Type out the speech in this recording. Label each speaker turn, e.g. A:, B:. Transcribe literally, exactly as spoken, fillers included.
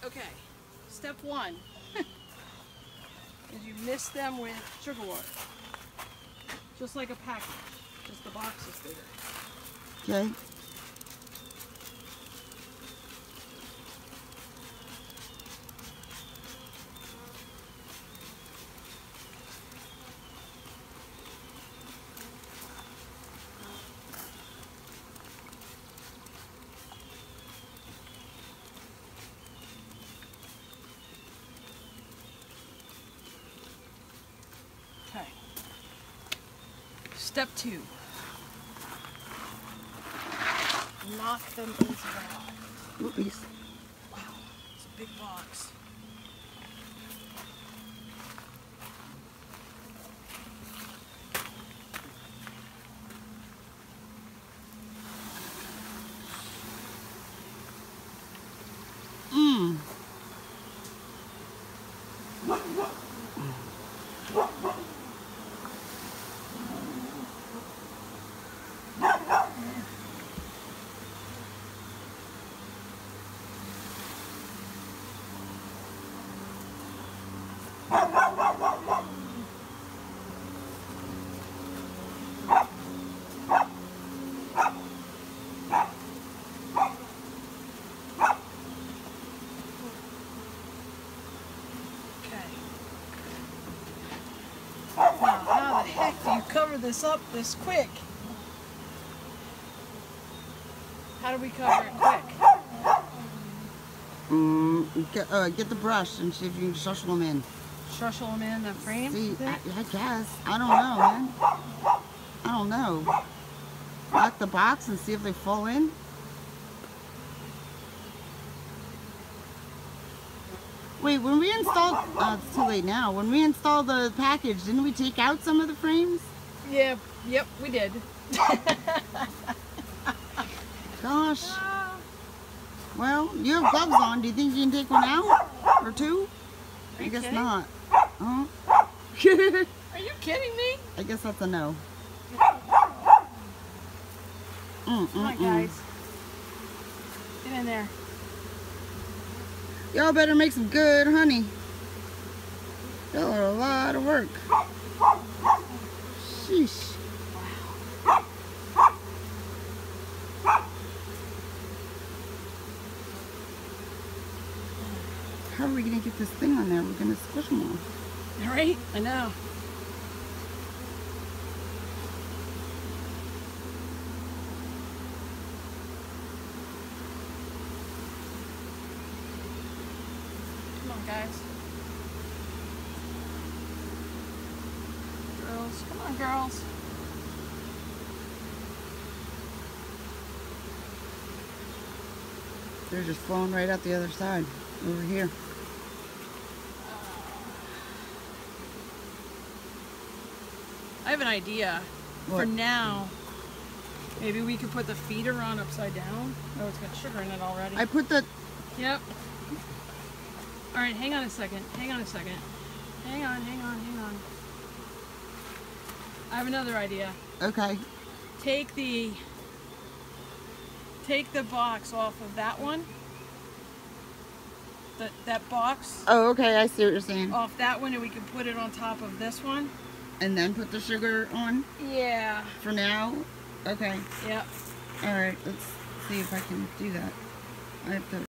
A: Okay, step one is you mist them with sugar water. Just like a package, just the box is bigger.
B: Okay.
A: Okay. Step two. Knock them into the box.
B: Oops.
A: Wow, it's a big box.
B: Mmm.
A: How the heck do you cover this up this quick? How do we cover it quick?
B: Mm, get, uh, get the brush and see if you can shushle them in.
A: Shushle them in the frame?
B: See, I, I guess. I don't know, man. I don't know. Lock the box and see if they fall in. Wait, when we installed, uh, it's too late now. When we installed the package, didn't we take out some of the frames?
A: Yeah, yep, we did.
B: Gosh. Well, you have gloves on. Do you think you can take one out? Or two?
A: Are
B: I
A: you
B: guess
A: kidding?
B: not. Huh?
A: Are you kidding me?
B: I guess that's a no. Mm,
A: Come on,
B: mm,
A: guys.
B: mm.
A: Get in there.
B: Y'all better make some good honey. Y'all are a lot of work. Sheesh. How are we going to get this thing on there? We're going to squish them all.
A: All right? I know. Come on, guys. Girls, come on, girls.
B: They're just flowing right out the other side. Over here.
A: I have an idea.
B: What?
A: For now, maybe we could put the feeder on upside down. Oh, it's got sugar in it already.
B: I put the...
A: Yep. All right, hang on a second. Hang on a second. Hang on, hang on, hang on. I have another idea.
B: Okay.
A: Take the take the box off of that one. That that box
B: Oh, okay. I see what you're saying.
A: off that one, and we can put it on top of this one.
B: And then put the sugar on
A: Yeah.
B: for now? Okay.
A: Yep.
B: Alright, let's see if I can do that. I have to